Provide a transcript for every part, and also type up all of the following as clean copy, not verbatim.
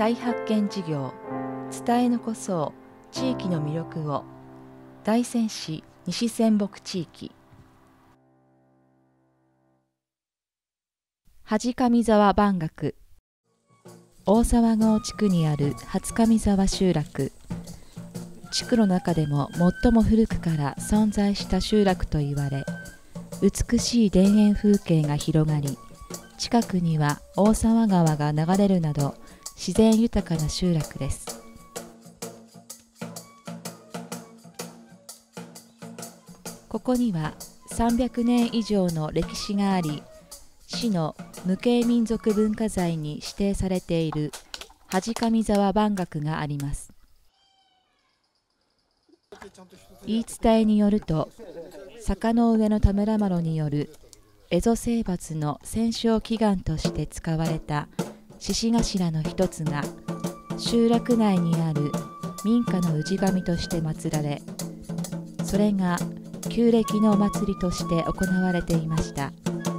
再発見事業、伝え残そう地域の魅力を、大仙市西仙北地域。恥上沢番学。大沢郷地区にある初上沢集落。地区の中でも最も古くから存在した集落といわれ、美しい田園風景が広がり、近くには大沢川が流れるなど自然豊かな集落です。ここには300年以上の歴史があり、市の無形民族文化財に指定されている恥上沢番学があります。言い伝えによると、坂の上の田村麻呂による蝦夷征伐の戦勝祈願として使われた獅子頭の一つが集落内にある民家の氏神として祀られ、それが旧暦のお祭りとして行われていました。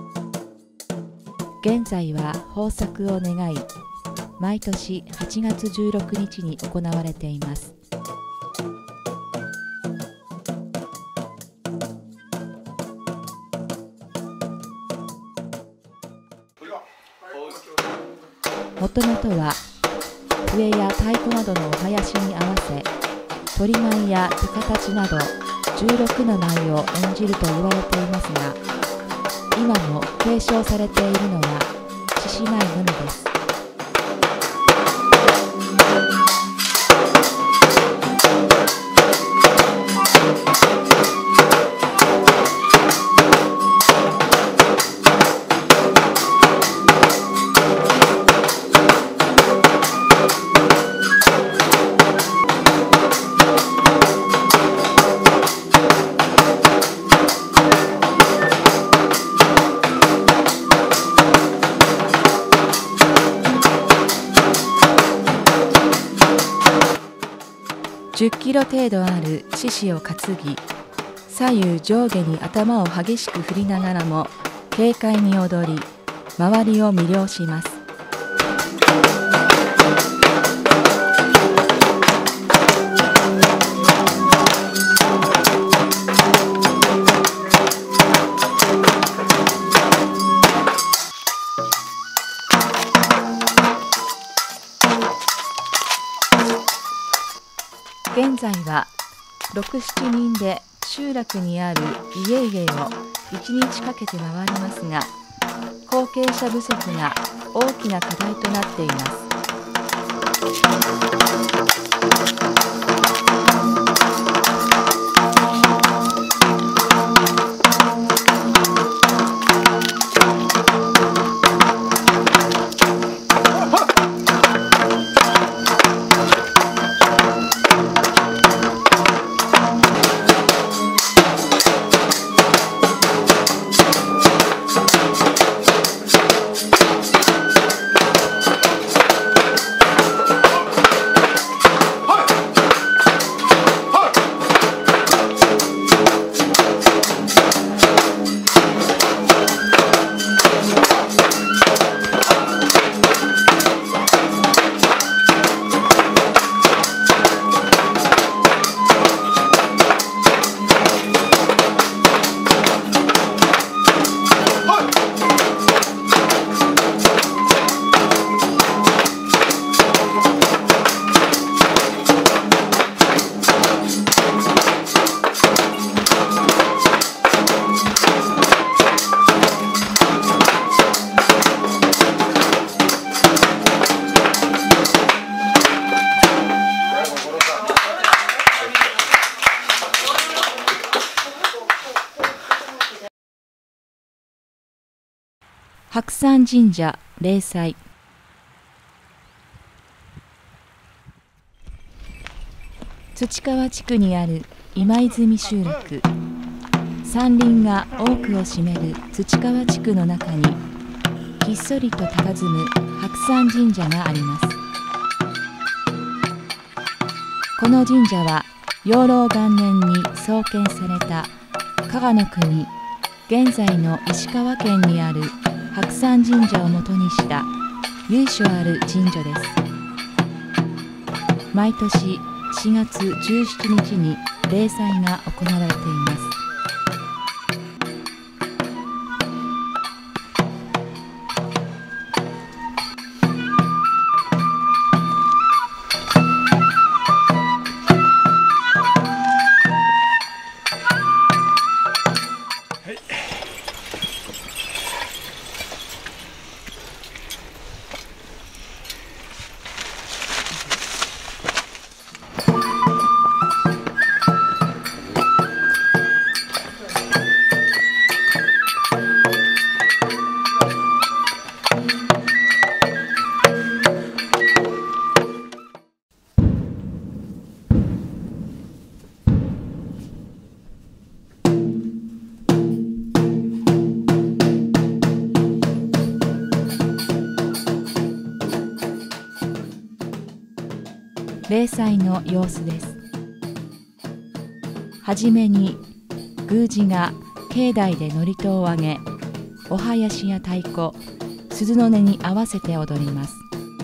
現在は豊作を願い、毎年8月16日に行われています。もともとは笛や太鼓などのお囃子に合わせ、鳥舞や手形など16の舞を演じると言われていますが、今も継承されているのは獅子舞のみです。10キロ程度ある獅子を担ぎ、左右上下に頭を激しく振りながらも軽快に踊り、周りを魅了します。現在は6、7人で集落にある家々を1日かけて回りますが、後継者不足が大きな課題となっています。白山神社例祭。土川地区にある今泉集落。山林が多くを占める土川地区の中にひっそりと佇む白山神社があります。この神社は養老元年に創建された加賀の国、現在の石川県にある白山神社をもとにした由緒ある神社です。 毎年4月17日に例祭が行われています。例祭の様子です。はじめに宮司が境内で祝詞をあげ、お囃子や太鼓、鈴の音に合わせて踊ります。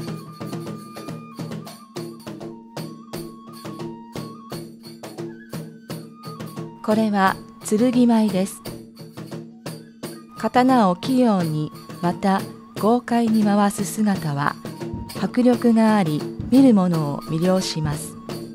これは剣舞です。刀を器用にまた豪快に回す姿は迫力があり、見る者を魅了します。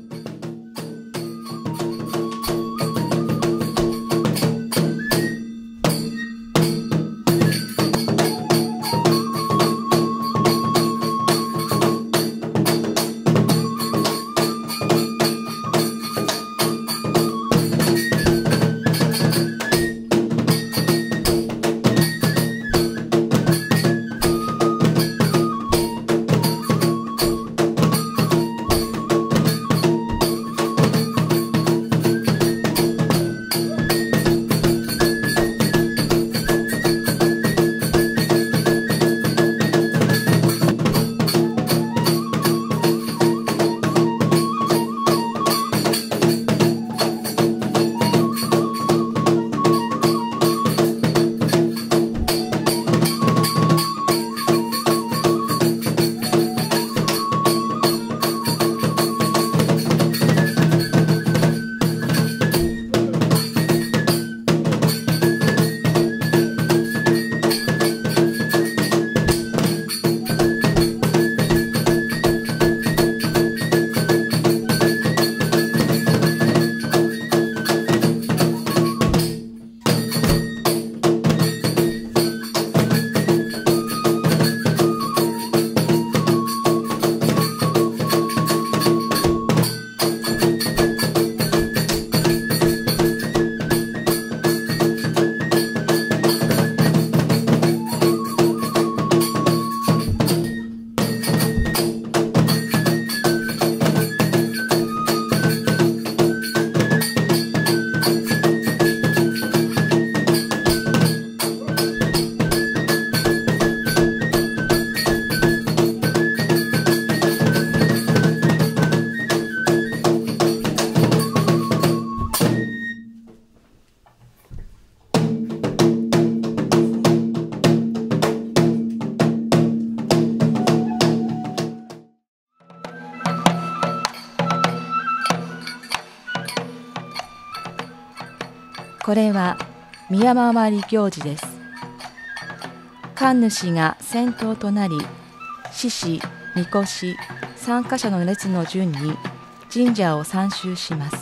これは宮回り行事です。神主が先頭となり、獅子、神輿、参加者の列の順に神社を参集します。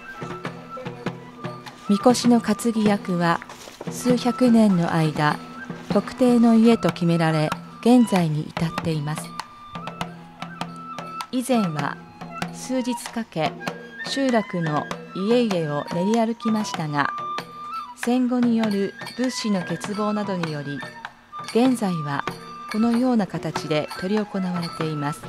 神輿の担ぎ役は数百年の間、特定の家と決められ、現在に至っています。以前は数日かけ、集落の家々を練り歩きましたが、戦後による物資の欠乏などにより、現在はこのような形で執り行われています。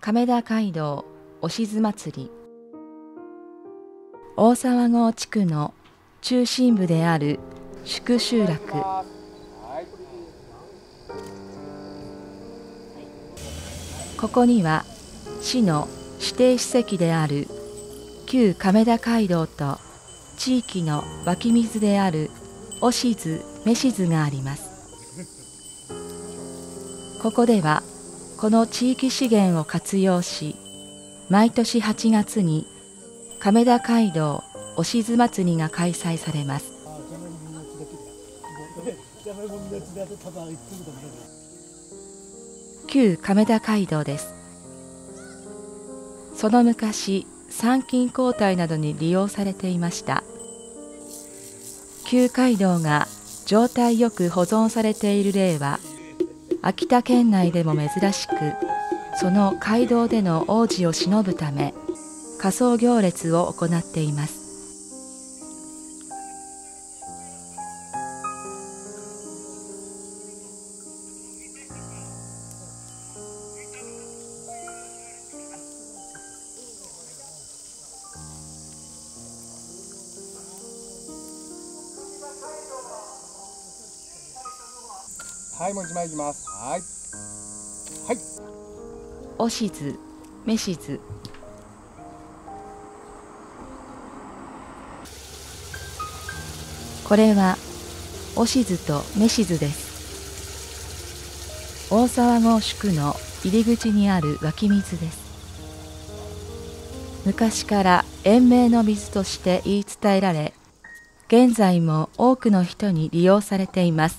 亀田街道おしず祭り。大沢郷地区の中心部である宿集落。ここには市の指定史跡である旧亀田街道と地域の湧き水であるおしず、めしずがあります。ここではこの地域資源を活用し、毎年8月に亀田街道おしず祭りが開催されます。旧亀田街道です。その昔、参勤交代などに利用されていました。旧街道が状態よく保存されている例は秋田県内でも珍しく、その街道での往時を偲ぶため仮装行列を行っています。 はい、もう一枚いきます。はい。はい。 おしず、めしず。これはおしずとめしずです。大沢郷宿の入り口にある湧き水です。昔から延命の水として言い伝えられ、現在も多くの人に利用されています。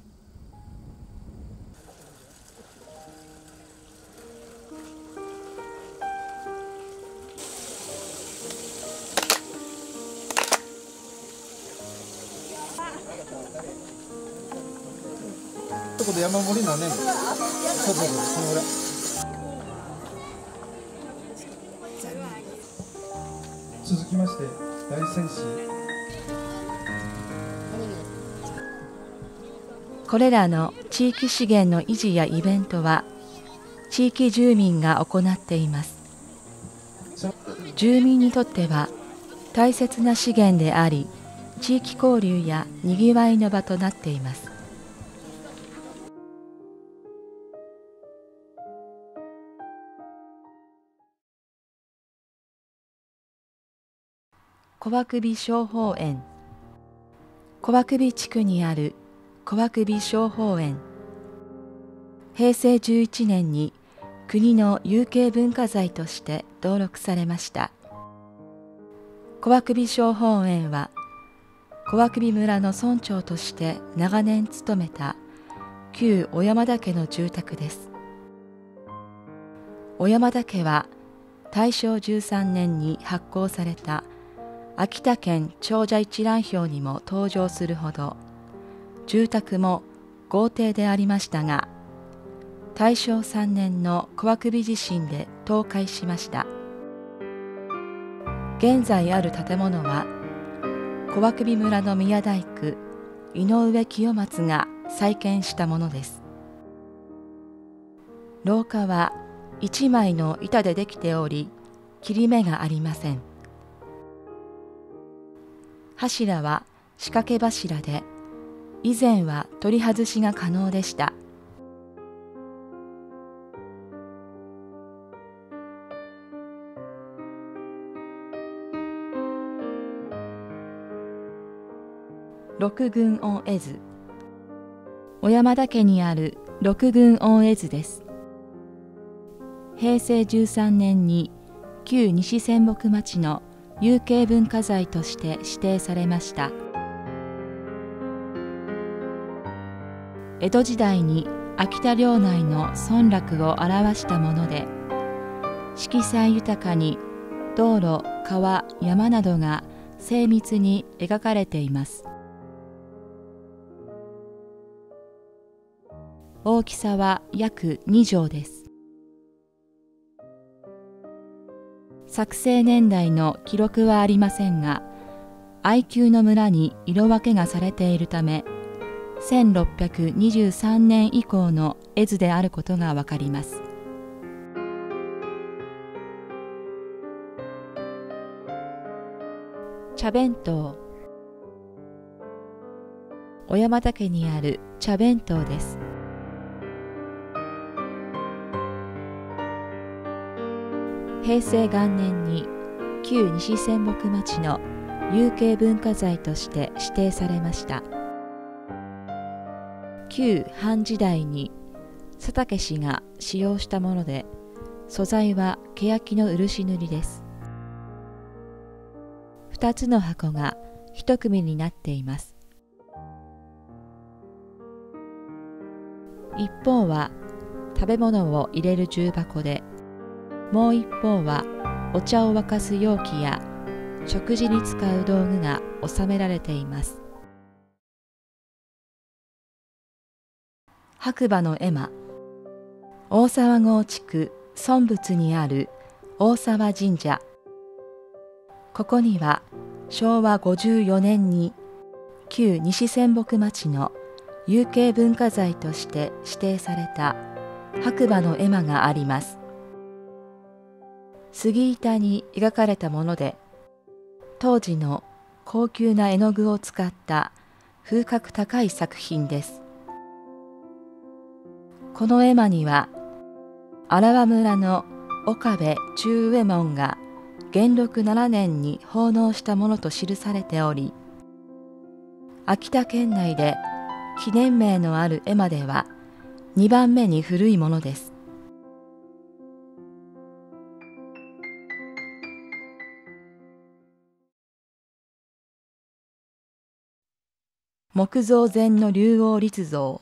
ここで山盛りなんねん。そうそうそう、その裏。続きまして大仙市。 これらの地域資源の維持やイベントは地域住民が行っています。住民にとっては大切な資源であり、地域交流やにぎわいの場となっています。小涌小宝園。小涌地区にある小涌小宝園。平成11年に国の有形文化財として登録されました。小涌小宝園は小涌村の村長として長年務めた旧小山田家の住宅です。小山田家は大正13年に発行された秋田県長者一覧表にも登場するほど住宅も豪邸でありましたが、大正3年の小涌地震で倒壊しました。現在ある建物は小涌村の宮大工井上清松が再建したものです。廊下は一枚の板でできており、切り目がありません。柱は仕掛け柱で、以前は取り外しが可能でした。六群御絵図。小山田家にある六群御絵図です。平成13年に旧西仙北町の有形文化財として指定されました。江戸時代に秋田領内の村落を表したもので、色彩豊かに道路、川、山などが精密に描かれています。大きさは約2畳です。作成年代の記録はありませんが、愛久の村に色分けがされているため、1623年以降の絵図であることがわかります。 茶弁当。小山田家にある茶弁当です。平成元年に旧西仙北町の有形文化財として指定されました。旧藩時代に佐竹氏が使用したもので、素材は欅の漆塗りです。2つの箱が1組になっています。一方は食べ物を入れる重箱で、もう一方はお茶を沸かす容器や食事に使う道具が収められています。白馬の絵馬。大沢郷地区村仏にある大沢神社。ここには昭和54年に旧西仙北町の有形文化財として指定された白馬の絵馬があります。杉板に描かれたもので、当時の高級な絵の具を使った風格高い作品です。この絵馬には、荒和村の岡部中右衛門が元禄7年に奉納したものと記されており、秋田県内で記念名のある絵馬では2番目に古いものです。木造前の竜王立像。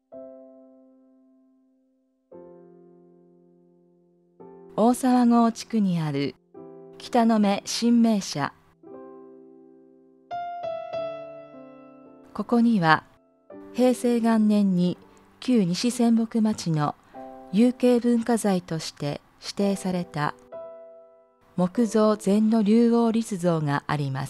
大沢郷地区にある北野目神明社。ここには平成元年に旧西仙北町の有形文化財として指定された木造前の竜王立像があります。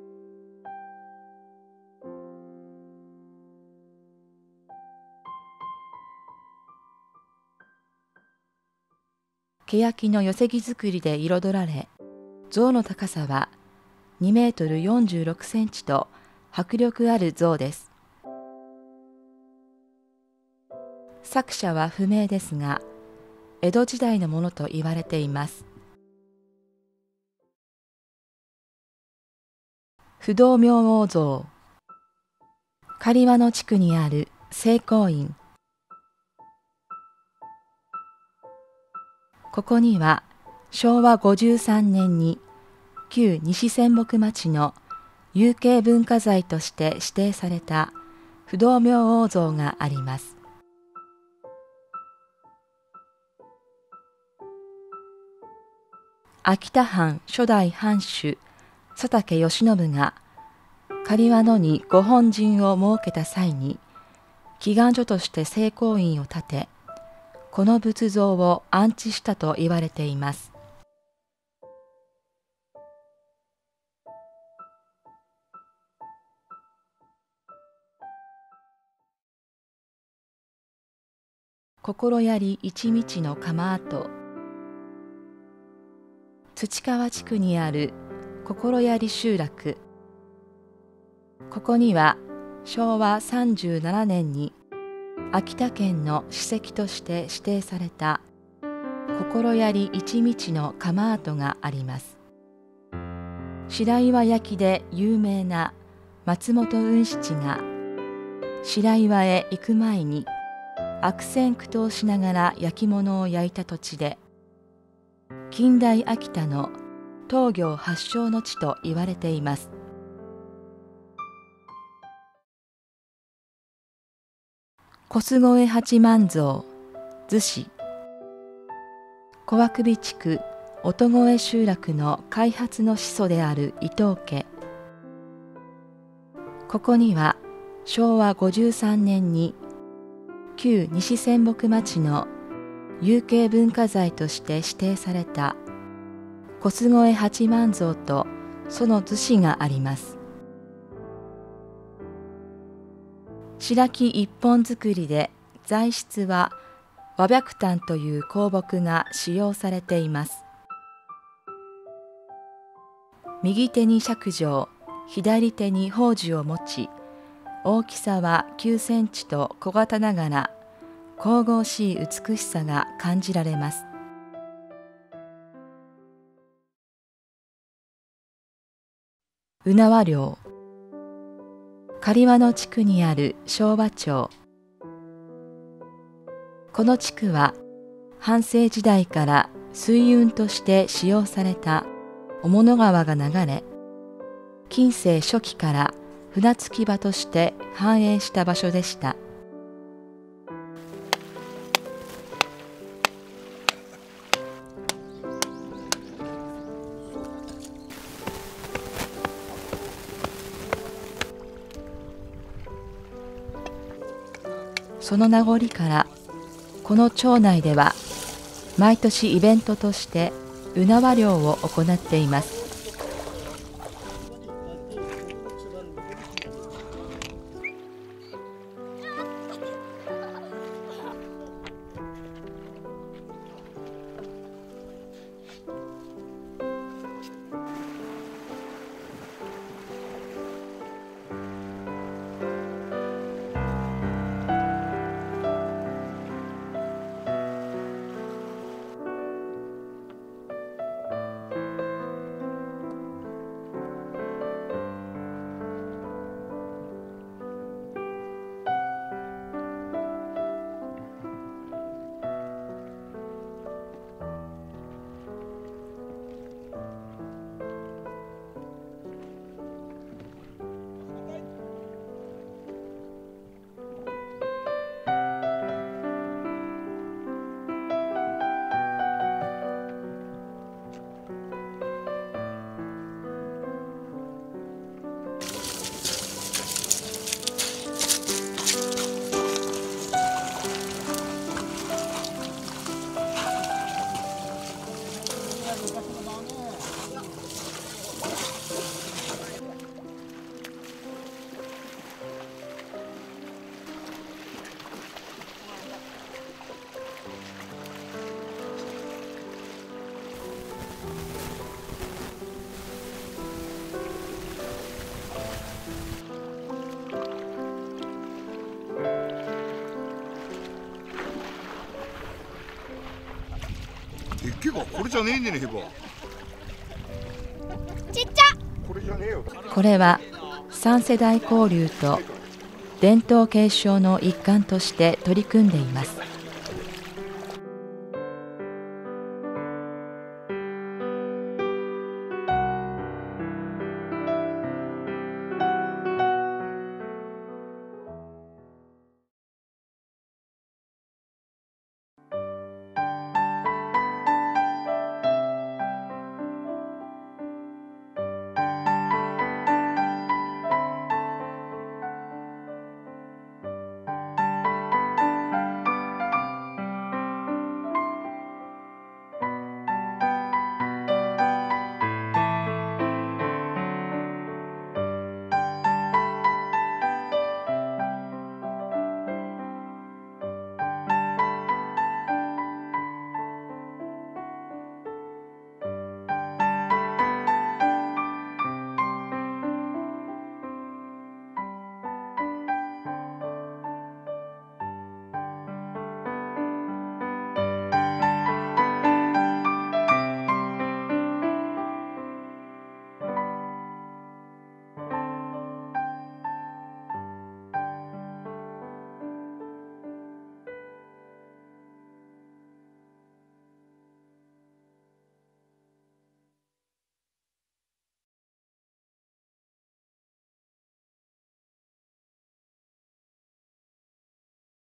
欅の寄木造りで彩られ、像の高さは2メートル46センチと迫力ある像です。作者は不明ですが、江戸時代のものと言われています。不動明王像。刈羽野地区にある聖光院。ここには昭和53年に旧西仙北町の有形文化財として指定された不動明王像があります。秋田藩初代藩主佐竹義信が刈羽野に御本陣を設けた際に祈願所として聖光院を建て、この仏像を安置したと言われています。心槍一道の窯跡。土川地区にある心槍集落。ここには昭和37年に秋田県の史跡として指定された心槍一道の窯跡があります。白岩焼きで有名な松本雲七が白岩へ行く前に悪戦苦闘しながら焼き物を焼いた土地で、近代秋田の陶業発祥の地と言われています。小菅越八幡像、逗子。小涌地区音越集落の開発の始祖である伊藤家。ここには昭和53年に旧西仙北町の有形文化財として指定された小菅越八幡像とその厨子があります。白木一本作りで、材質は和白檀という香木が使用されています。 右手に錫杖、左手に宝珠を持ち、大きさは9センチと小型ながら、神々しい美しさが感じられます。鵜縄寮、刈羽の地区にある昭和町。この地区は藩政時代から水運として使用された雄物川が流れ、近世初期から船着き場として繁栄した場所でした。その名残からこの町内では毎年イベントとして鵜縄漁を行っています。 これじゃねえねん、ヘバ。 ちっちゃ。 これじゃねえよ。 これは3世代交流と伝統継承の一環として取り組んでいます。